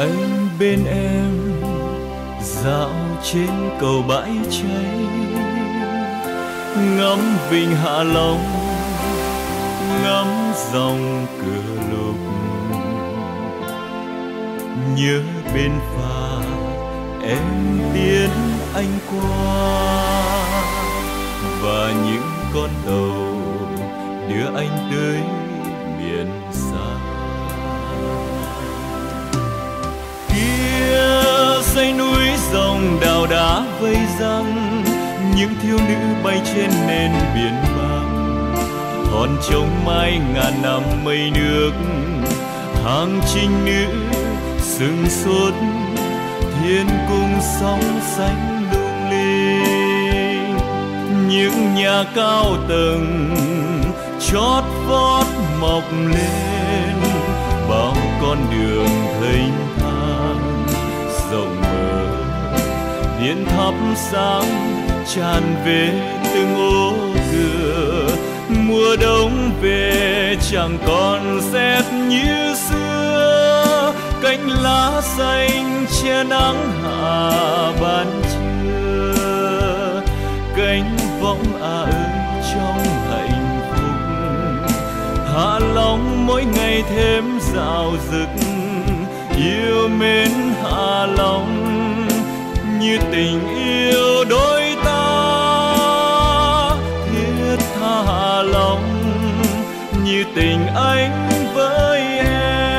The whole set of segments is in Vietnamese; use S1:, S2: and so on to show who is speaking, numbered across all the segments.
S1: Anh bên em dạo trên cầu bãi cháy, ngắm vịnh Hạ Long, ngắm dòng cửa lục. Nhớ bên phà em tiến anh qua, và những con tàu đưa anh tới miền xa. Kia dãy núi rồng đào đá vây răng, những thiếu nữ bay trên nền biển bạc. Hòn trông mai ngàn năm mây nước, hàng trinh nữ sừng sốt thiên cung sóng sánh lung linh. Những nhà cao tầng chót vót mọc lên, bao con đường thênh thang rộng mở. Điện thắp sáng tràn về từng ô cửa, mùa đông về chẳng còn rét như xưa. Cánh lá xanh che nắng hạ ban trưa, cánh võng ơi trong hạnh phúc. Hạ Long mỗi ngày thêm rạo rực, yêu mến Hạ Long như tình yêu đôi ta. Thiết tha Hạ Long như tình anh với em.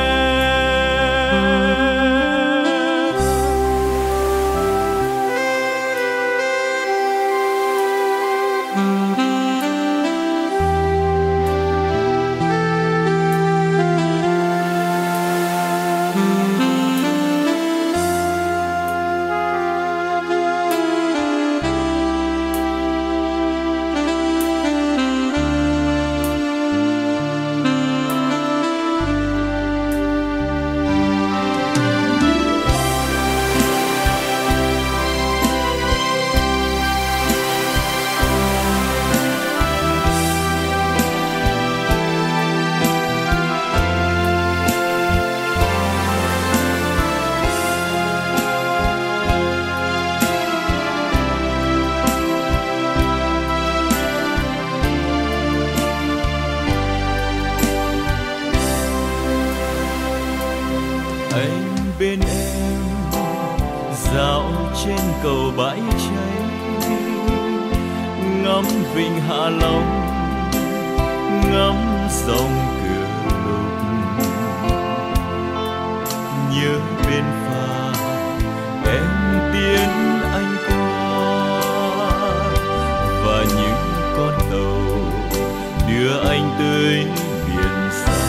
S1: Anh bên em dạo trên cầu bãi cháy, ngắm vịnh Hạ Long, ngắm dòng cửa lục. Nhớ bên phà em tiến anh qua, và những con tàu đưa anh tới biển xa.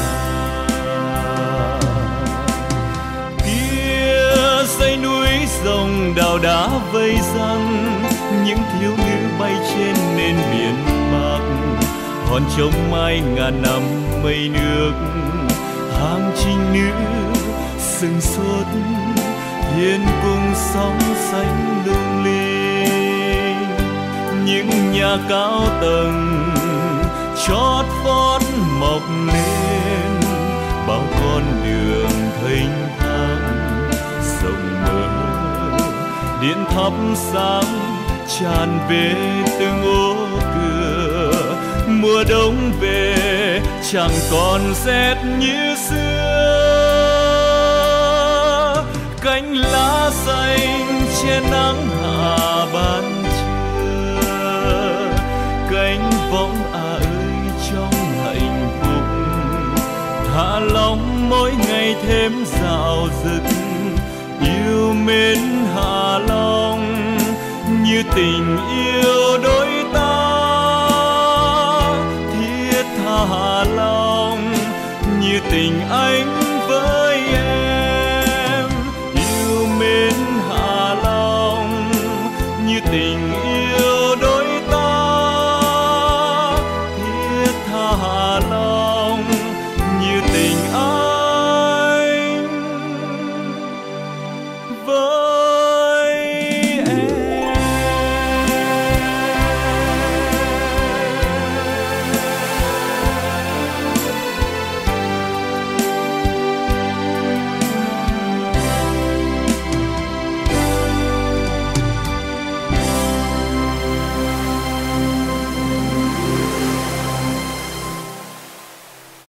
S1: Dãy núi rồng đào đá vây răng, những thiếu nữ bay trên nền biển bạc. Hòn trông mai ngàn năm mây nước, hàng trinh nữ sừng sốt thiên cung sóng sánh lung linh. Những nhà cao tầng chót vót mọc lên, bao con đường thênh thang rộng mở. Điện thắp sáng tràn về từng ô cửa, mùa đông về chẳng còn rét như xưa. Cánh lá xanh che nắng hạ ban trưa, cánh võng ơi trong hạnh phúc. Hạ Long mỗi ngày thêm rạo rực, yêu mến Hạ Long như tình yêu đôi ta. Thiết tha Hạ Long như tình anh với